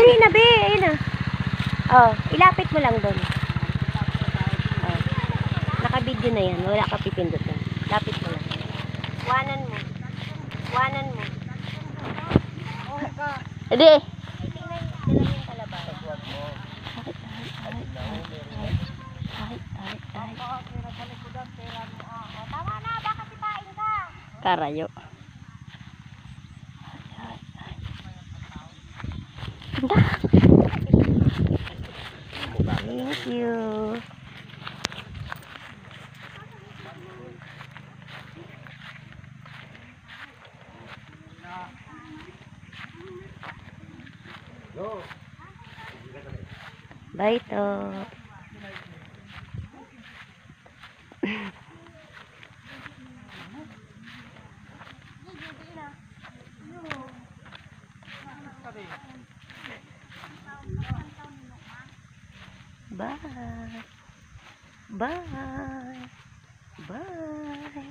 Dali na, be. Ayun na. Oh, ilapit mo lang doon. Oh. Naka-video na yan. Wala ka pipindot na. Lapit mo lang. Wanan mo. Wanan mo. Hindi. Tingnan yung kalabaw. Ay. Tama na, baka sipain ka. Karayo. Thank you. Bye to. Bye. Bye. Bye.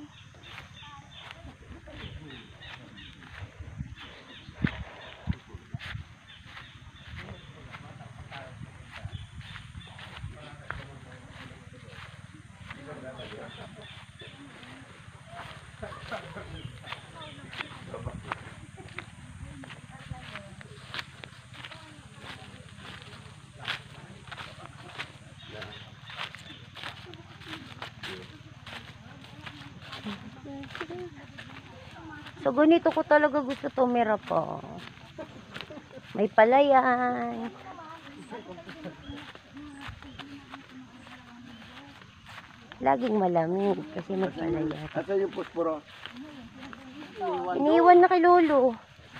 So, ganito ko talaga gusto tumira po. May palayan. Laging malamig kasi may palayan. Asa yung posporo? Iniwan na kay Lolo.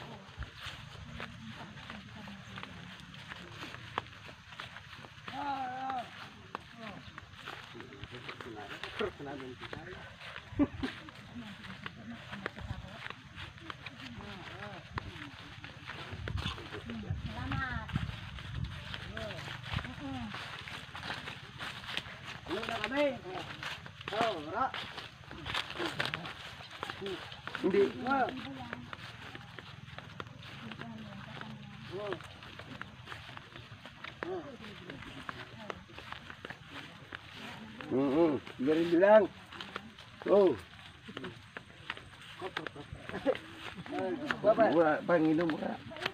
Ano na kami? Oh, wala. Hindi. Garin lang. Oh. Baba, Panginoon mo ka.